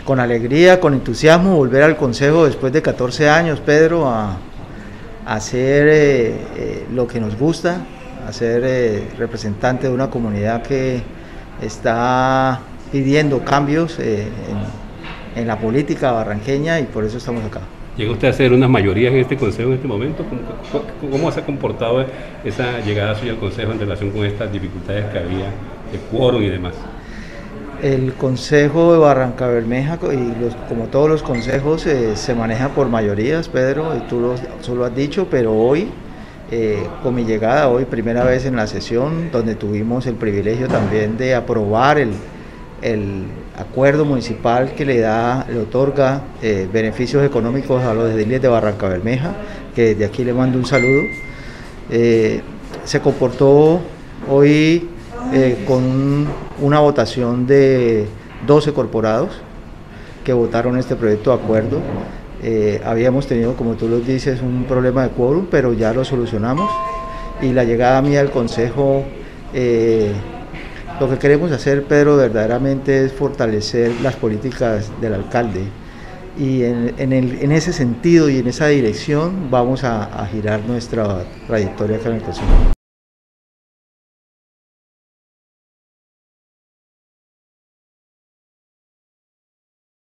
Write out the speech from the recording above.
con alegría, con entusiasmo, volver al Consejo después de 14 años, Pedro, a hacer lo que nos gusta, a ser representante de una comunidad que está pidiendo cambios en la política barranqueña, y por eso estamos acá. ¿Llega usted a hacer unas mayorías en este Consejo en este momento? ¿Cómo se ha comportado esa llegada suya al Consejo en relación con estas dificultades que había de quórum y demás? El Consejo de Barrancabermeja, como todos los consejos, se maneja por mayorías, Pedro, y tú lo has dicho, pero hoy, con mi llegada, hoy primera vez en la sesión, donde tuvimos el privilegio también de aprobar el acuerdo municipal que le otorga beneficios económicos a los ediles de Barrancabermeja, que desde aquí le mando un saludo. Se comportó hoy con una votación de 12 corporados que votaron este proyecto de acuerdo. Habíamos tenido, como tú lo dices, un problema de quórum, pero ya lo solucionamos, y la llegada mía al Consejo, lo que queremos hacer, Pedro, verdaderamente es fortalecer las políticas del alcalde, y en ese sentido y en esa dirección vamos a girar nuestra trayectoria acá en el Consejo.